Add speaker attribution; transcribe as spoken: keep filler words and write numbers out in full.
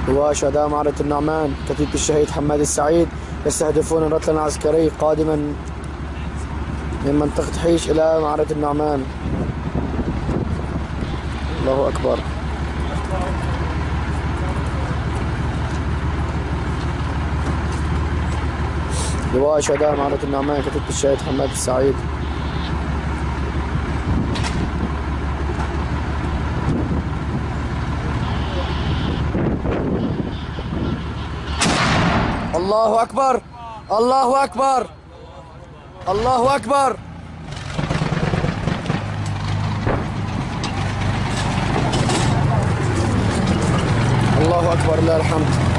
Speaker 1: لواء شهداء معركة النعمان كتيبة الشهيد حماد السعيد يستهدفون رتلا عسكري قادما من منطقة حيش إلى معركة النعمان. الله أكبر. لواء شهداء معركة النعمان كتيبة الشهيد حماد السعيد. الله أكبر الله أكبر الله أكبر. الله أكبر لله الحمد.